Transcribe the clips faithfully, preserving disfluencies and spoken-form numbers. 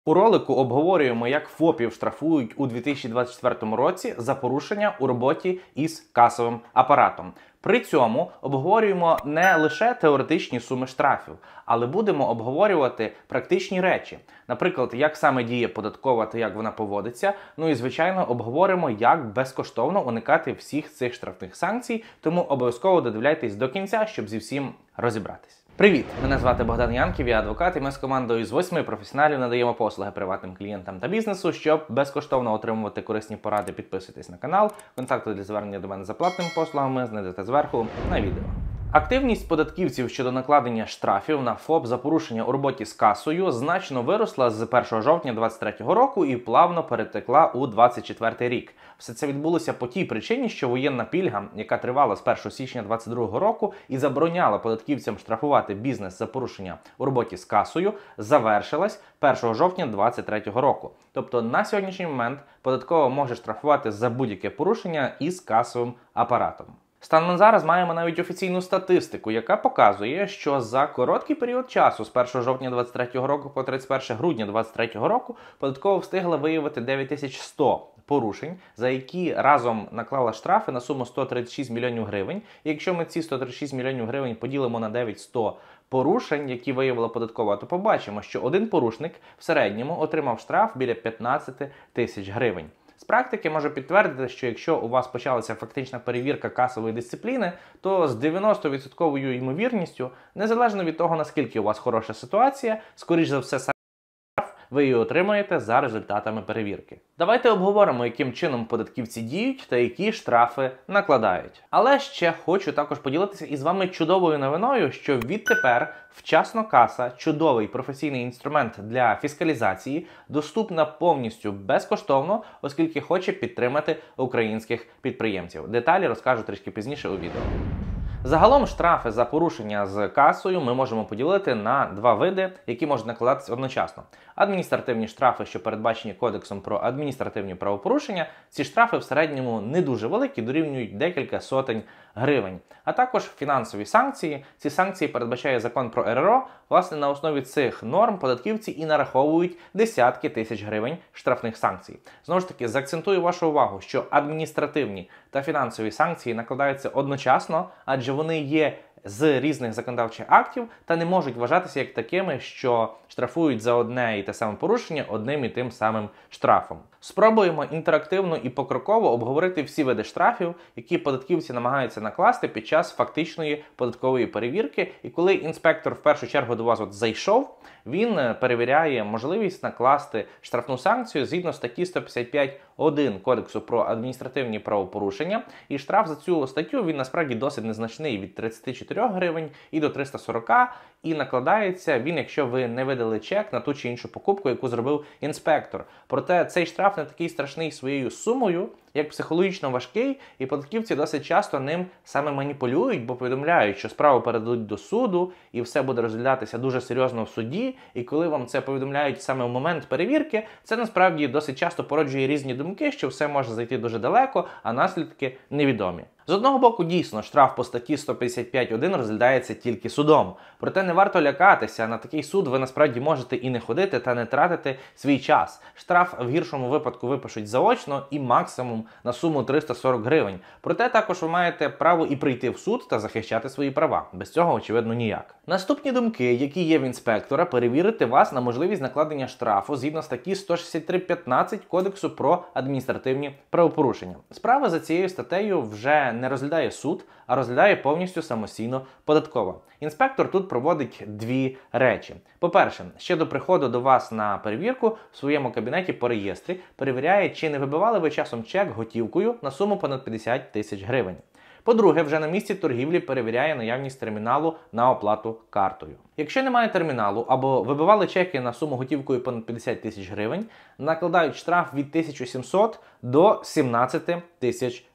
У ролику обговорюємо, як ФОПів штрафують у дві тисячі двадцять четвертому році за порушення у роботі із касовим апаратом. При цьому обговорюємо не лише теоретичні суми штрафів, але будемо обговорювати практичні речі. Наприклад, як саме діє податкова та як вона поводиться. Ну і, звичайно, обговоримо, як безкоштовно уникати всіх цих штрафних санкцій, тому обов'язково додивляйтесь до кінця, щоб зі всім розібратись. Привіт! Мене звати Богдан Янків, я адвокат, і ми з командою з восьми професіоналів надаємо послуги приватним клієнтам та бізнесу. Щоб безкоштовно отримувати корисні поради, підписуйтесь на канал. Контакти для звернення до мене за платними послугами знайдете зверху на відео. Активність податківців щодо накладення штрафів на ФОП за порушення у роботі з касою значно виросла з першого жовтня двадцять третього року і плавно перетекла у двадцять четвертий рік. Все це відбулося по тій причині, що воєнна пільга, яка тривала з першого січня двадцять другого року і забороняла податківцям штрафувати бізнес за порушення у роботі з касою, завершилась першого жовтня двадцять третього року. Тобто на сьогоднішній момент податкова може штрафувати за будь-яке порушення із касовим апаратом. Станом на зараз маємо навіть офіційну статистику, яка показує, що за короткий період часу з першого жовтня двадцять третього року по тридцять перше грудня двадцять третього року податкова встигла виявити дев'ять тисяч сто порушень, за які разом наклала штрафи на суму сто тридцять шість мільйонів гривень. І якщо ми ці сто тридцять шість мільйонів гривень поділимо на дев'ять тисяч сто порушень, які виявила податкова, то побачимо, що один порушник в середньому отримав штраф біля п'ятнадцять тисяч гривень. З практики можу підтвердити, що якщо у вас почалася фактична перевірка касової дисципліни, то з дев'яносто відсотків ймовірністю, незалежно від того, наскільки у вас хороша ситуація, скоріш за все, саме штраф ви її отримаєте за результатами перевірки. Давайте обговоримо, яким чином податківці діють та які штрафи накладають. Але ще хочу також поділитися із вами чудовою новиною, що відтепер вчасно каса – чудовий професійний інструмент для фіскалізації, доступна повністю безкоштовно, оскільки хоче підтримати українських підприємців. Деталі розкажу трішки пізніше у відео. Загалом штрафи за порушення з касою ми можемо поділити на два види, які можуть накладатися одночасно. Адміністративні штрафи, що передбачені Кодексом про адміністративні правопорушення, ці штрафи в середньому не дуже великі, дорівнюють декілька сотень гривень. А також фінансові санкції. Ці санкції передбачає закон про ер ер о. Власне, на основі цих норм податківці і нараховують десятки тисяч гривень штрафних санкцій. Знову ж таки, заакцентую вашу увагу, що адміністративні та фінансові санкції накладаються одночасно, адже вони є з різних законодавчих актів та не можуть вважатися як такими, що штрафують за одне і те саме порушення одним і тим самим штрафом. Спробуємо інтерактивно і покроково обговорити всі види штрафів, які податківці намагаються накласти під час фактичної податкової перевірки. І коли інспектор в першу чергу до вас от зайшов, він перевіряє можливість накласти штрафну санкцію згідно статті сто п'ятдесят п'ять один Кодексу про адміністративні правопорушення. І штраф за цю статтю, він насправді досить незначний, від тридцяти чотирьох гривень і до трьохсот сорока. І накладається він, якщо ви не видали чек на ту чи іншу покупку, яку зробив інспектор. Проте цей штраф не такий страшний своєю сумою, як психологічно важкий, і податківці досить часто ним саме маніпулюють, бо повідомляють, що справу передадуть до суду, і все буде розглядатися дуже серйозно в суді, і коли вам це повідомляють саме в момент перевірки, це насправді досить часто породжує різні думки, що все може зайти дуже далеко, а наслідки невідомі. З одного боку, дійсно, штраф по статті сто п'ятдесят п'ять один розглядається тільки судом. Проте не варто лякатися, на такий суд ви насправді можете і не ходити та не тратити свій час. Штраф в гіршому випадку випишуть заочно і максимум на суму триста сорок гривень. Проте також ви маєте право і прийти в суд та захищати свої права. Без цього, очевидно, ніяк. Наступні думки, які є в інспектора, перевірити вас на можливість накладення штрафу згідно статті сто шістдесят три п'ятнадцять Кодексу про адміністративні правопорушення. Справа за цією статтею вже не розглядає суд, а розглядає повністю самостійно податкова. Інспектор тут проводить дві речі. По-перше, ще до приходу до вас на перевірку в своєму кабінеті по реєстрі перевіряє, чи не вибивали ви часом чек готівкою на суму понад п'ятдесят тисяч гривень. По-друге, вже на місці торгівлі перевіряє наявність терміналу на оплату картою. Якщо немає терміналу або вибивали чеки на суму готівкою понад п'ятдесят тисяч гривень, накладають штраф від тисячі сімсот до сімнадцяти тисяч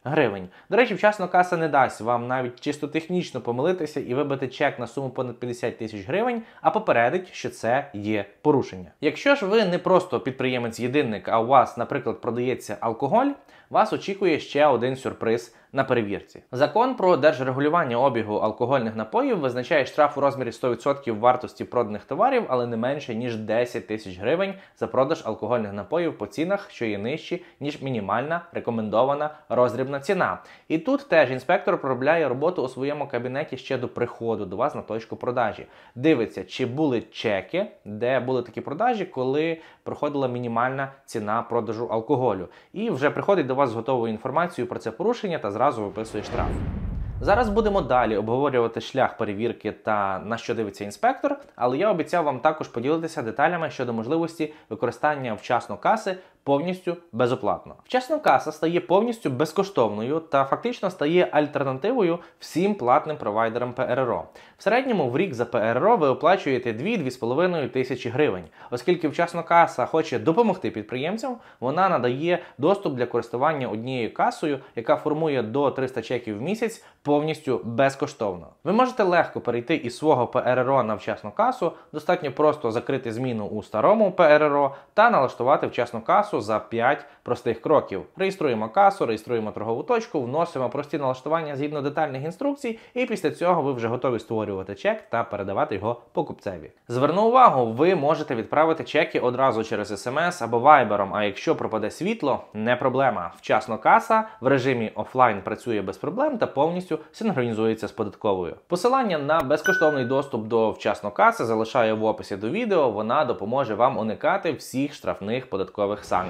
гривень. До речі, вчасно каса не дасть вам навіть чисто технічно помилитися і вибити чек на суму понад п'ятдесят тисяч гривень, а попередить, що це є порушення. Якщо ж ви не просто підприємець-єдинник, а у вас, наприклад, продається алкоголь, вас очікує ще один сюрприз на перевірці. Закон про держрегулювання обігу алкогольних напоїв визначає штраф у розмірі сто відсотків вартості проданих товарів, але не менше, ніж десять тисяч гривень за продаж алкогольних напоїв по цінах, що є нижчі, ніж мінімальна рекомендована роздрібна ціна. І тут теж інспектор проробляє роботу у своєму кабінеті ще до приходу до вас на точку продажі. Дивиться, чи були чеки, де були такі продажі, коли проходила мінімальна ціна продажу алкоголю. І вже приходить до вас з готовою інформацією про це порушення та зразу виписує штраф. Зараз будемо далі обговорювати шлях перевірки та на що дивиться інспектор, але я обіцяв вам також поділитися деталями щодо можливості використання вчасно каси повністю безоплатно. Вчасно каса стає повністю безкоштовною та фактично стає альтернативою всім платним провайдерам Пе Ер Ер О. В середньому в рік за Пе Ер Ер О ви оплачуєте дві-дві з половиною тисячі гривень. Оскільки вчасно каса хоче допомогти підприємцям, вона надає доступ для користування однією касою, яка формує до триста чеків в місяць, повністю безкоштовно. Ви можете легко перейти із свого Пе Ер Ер О на вчасну касу, достатньо просто закрити зміну у старому Пе Ер Ер О та налаштувати вчасну касу за п'ять простих кроків. Реєструємо касу, реєструємо торгову точку, вносимо прості налаштування згідно детальних інструкцій, і після цього ви вже готові створювати чек та передавати його покупцеві. Зверну увагу, ви можете відправити чеки одразу через ес ем ес або вайбером, а якщо пропаде світло, не проблема. Вчасно каса в режимі офлайн працює без проблем та повністю синхронізується з податковою. Посилання на безкоштовний доступ до вчасно каси залишаю в описі до відео, вона допоможе вам уникати всіх штрафних податкових санкцій.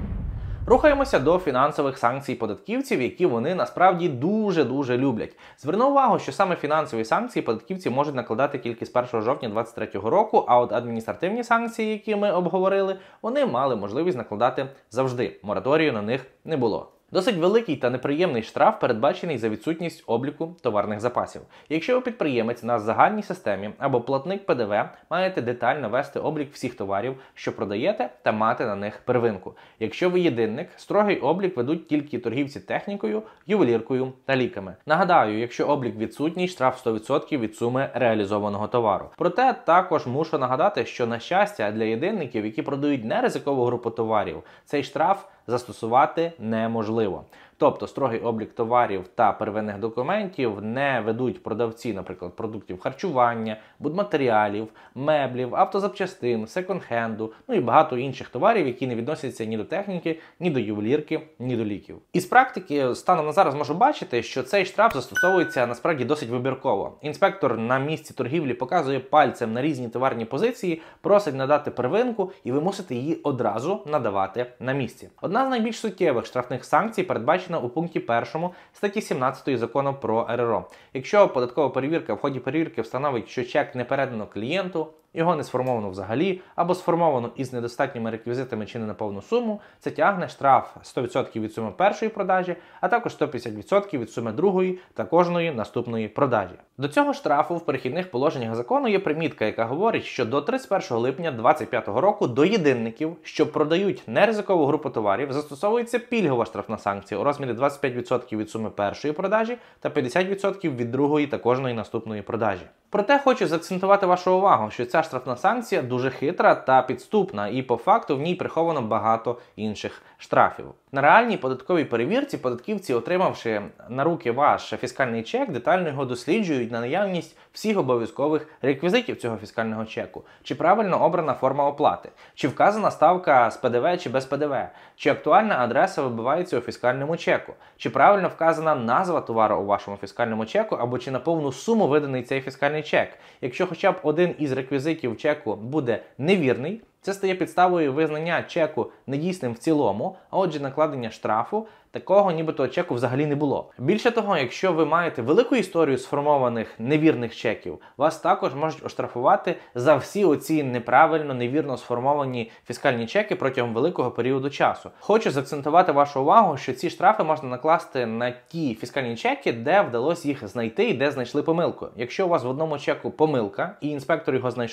Рухаємося до фінансових санкцій податківців, які вони насправді дуже-дуже люблять. Зверну увагу, що саме фінансові санкції податківці можуть накладати тільки з першого жовтня двадцять третього року, а от адміністративні санкції, які ми обговорили, вони мали можливість накладати завжди. Мораторію на них не було. Досить великий та неприємний штраф передбачений за відсутність обліку товарних запасів. Якщо ви підприємець на загальній системі або платник Пе Де Ве, маєте детально вести облік всіх товарів, що продаєте, та мати на них первинку. Якщо ви єдинник, строгий облік ведуть тільки торгівці технікою, ювеліркою та ліками. Нагадаю, якщо облік відсутній, штраф сто відсотків від суми реалізованого товару. Проте також мушу нагадати, що на щастя для єдинників, які продають неризикову групу товарів, цей штраф застосувати неможливо. Тобто строгий облік товарів та первинних документів не ведуть продавці, наприклад, продуктів харчування, будматеріалів, меблів, автозапчастин, секонд-хенду, ну і багато інших товарів, які не відносяться ні до техніки, ні до ювелірки, ні до ліків. Із практики станом на зараз можу бачити, що цей штраф застосовується насправді досить вибірково. Інспектор на місці торгівлі показує пальцем на різні товарні позиції, просить надати первинку, і ви мусите її одразу надавати на місці. Одна з найбільш суттєвих штрафних санкцій передбачена у пункті першому статті сімнадцятої закону про Ер Ер О. Якщо податкова перевірка в ході перевірки встановить, що чек не передано клієнту, його не сформовано взагалі, або сформовано із недостатніми реквізитами чи не на повну суму, це тягне штраф сто відсотків від суми першої продажі, а також сто п'ятдесят відсотків від суми другої та кожної наступної продажі. До цього штрафу в перехідних положеннях закону є примітка, яка говорить, що до тридцять першого липня двадцять двадцять п'ятого року до єдинників, що продають неризикову групу товарів, застосовується пільгова штрафна санкція у розмірі двадцять п'ять відсотків від суми першої продажі та п'ятдесят відсотків від другої та кожної наступної продажі. Проте хочу заакцентувати вашу увагу, що ця штрафна санкція дуже хитра та підступна, і по факту в ній приховано багато інших штрафів. На реальній податковій перевірці податківці, отримавши на руки ваш фіскальний чек, детально його досліджують на наявність всіх обов'язкових реквізитів цього фіскального чеку. Чи правильно обрана форма оплати, чи вказана ставка з Пе Де Ве чи без Пе Де Ве, чи актуальна адреса вибивається у фіскальному чеку, чи правильно вказана назва товару у вашому фіскальному чеку, або чи на повну суму виданий цей фіскальний чек. Якщо хоча б один із реквізитів чеку буде невірний, це стає підставою визнання чеку недійсним в цілому, а отже накладення штрафу такого нібито чеку взагалі не було. Більше того, якщо ви маєте велику історію сформованих невірних чеків, вас також можуть оштрафувати за всі оці неправильно, невірно сформовані фіскальні чеки протягом великого періоду часу. Хочу заакцентувати вашу увагу, що ці штрафи можна накласти на ті фіскальні чеки, де вдалося їх знайти і де знайшли помилку. Якщо у вас в одному чеку помилка і інспектор його знайшов,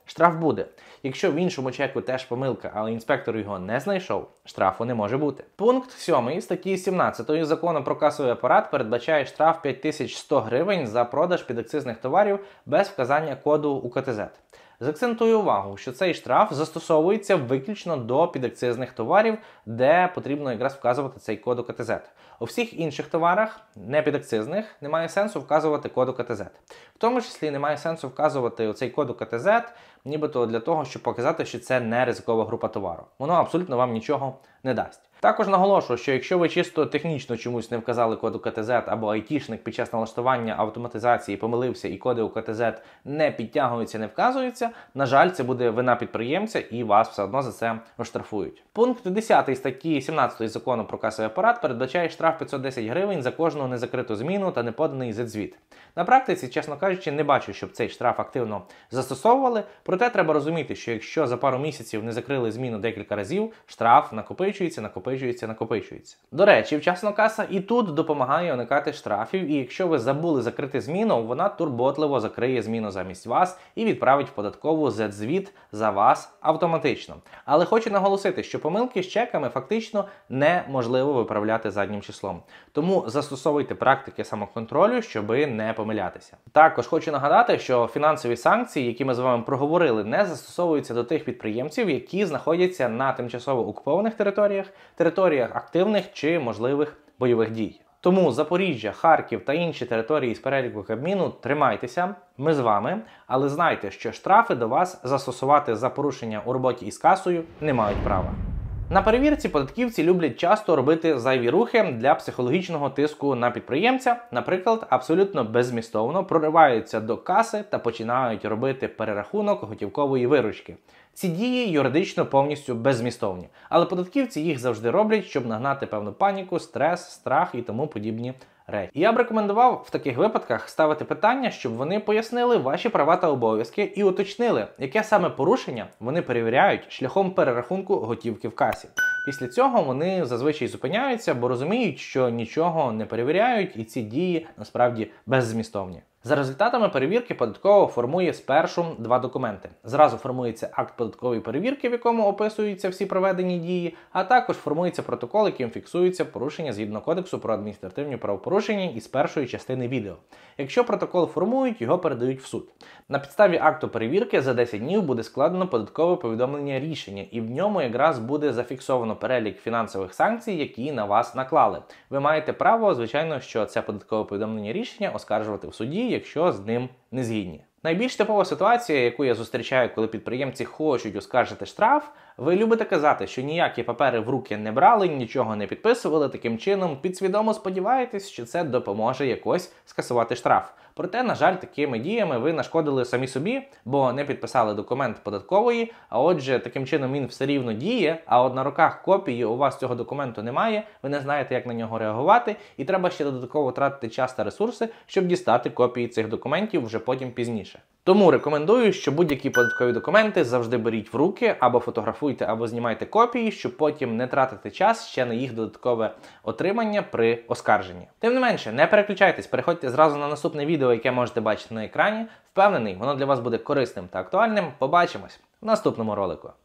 штраф буде. Якщо в іншому чеку теж помилка, але інспектор його не знайшов, штрафу не може бути. Пункт сьомий статті сімнадцятої Закону про касовий апарат передбачає штраф п'ять тисяч сто гривень за продаж підакцизних товарів без вказання коду У Ка Те Зет. Заакцентую увагу, що цей штраф застосовується виключно до підакцизних товарів, де потрібно якраз вказувати цей код У Ка Те Зет. У всіх інших товарах, не підакцизних, немає сенсу вказувати код У Ка Те Зет. В тому числі немає сенсу вказувати цей код У Ка Те Зет, нібито для того, щоб показати, що це не ризикова група товару. Воно абсолютно вам нічого не дасть. Також наголошую, що якщо ви чисто технічно чомусь не вказали код У Ка Те Зет або айтішник під час налаштування автоматизації помилився і коди У Ка Те Зет не підтягуються, не вказуються, на жаль, це буде вина підприємця і вас все одно за це оштрафують. Пункт десятий статті сімнадцятої Закону про касовий апарат передбачає штраф п'ятсот десять гривень за кожну незакриту зміну та неподаний зет-звіт. На практиці, чесно кажучи, не бачу, щоб цей штраф активно застосовували, проте треба розуміти, що якщо за пару місяців не закрили зміну декілька разів, штраф накопичується, накопичується, накопичується. До речі, вчасно каса і тут допомагає уникати штрафів, і якщо ви забули закрити зміну, вона турботливо закриє зміну замість вас і відправить в податкову зет-звіт за вас автоматично. Але хочу наголосити, що помилки з чеками фактично неможливо виправляти заднім числом. Тому застосовуйте практики самоконтролю, щоби не помилятися. Також хочу нагадати, що фінансові санкції, які ми з вами проговорили, не застосовуються до тих підприємців, які знаходяться на тимчасово окупованих територіях, територіях активних чи можливих бойових дій. Тому Запоріжжя, Харків та інші території з переліку Кабміну тримайтеся, ми з вами, але знайте, що штрафи до вас застосувати за порушення у роботі із касою не мають права. На перевірці податківці люблять часто робити зайві рухи для психологічного тиску на підприємця, наприклад, абсолютно беззмістовно прориваються до каси та починають робити перерахунок готівкової виручки. Ці дії юридично повністю беззмістовні, але податківці їх завжди роблять, щоб нагнати певну паніку, стрес, страх і тому подібні речі. І я б рекомендував в таких випадках ставити питання, щоб вони пояснили ваші права та обов'язки і уточнили, яке саме порушення вони перевіряють шляхом перерахунку готівки в касі. Після цього вони зазвичай зупиняються, бо розуміють, що нічого не перевіряють і ці дії насправді беззмістовні. За результатами перевірки податкова формує спершу два документи. Зразу формується акт податкової перевірки, в якому описуються всі проведені дії, а також формується протокол, яким фіксується порушення згідно Кодексу про адміністративні правопорушення із першої частини відео. Якщо протокол формують, його передають в суд. На підставі акту перевірки за десять днів буде складено податкове повідомлення рішення, і в ньому якраз буде зафіксовано перелік фінансових санкцій, які на вас наклали. Ви маєте право, звичайно, що це податкове повідомлення рішення оскаржувати в суді, якщо з ним не згідні. Найбільш типова ситуація, яку я зустрічаю, коли підприємці хочуть оскаржити штраф, ви любите казати, що ніякі папери в руки не брали, нічого не підписували, таким чином підсвідомо сподіваєтесь, що це допоможе якось скасувати штраф. Проте, на жаль, такими діями ви нашкодили самі собі, бо не підписали документ податкової, а отже, таким чином він все рівно діє, а от на руках копії у вас цього документу немає, ви не знаєте, як на нього реагувати, і треба ще додатково тратити час та ресурси, щоб дістати копії цих документів вже потім пізніше. Тому рекомендую, що будь-які податкові документи завжди беріть в руки, або фотографуйте, або знімайте копії, щоб потім не тратити час ще на їх додаткове отримання при оскарженні. Тим не менше, не переключайтесь, переходьте зразу на наступне відео, яке можете бачити на екрані. Впевнений, воно для вас буде корисним та актуальним. Побачимось в наступному ролику.